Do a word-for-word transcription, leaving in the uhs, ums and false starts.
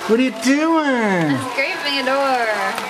What are you doing? I'm scraping a door.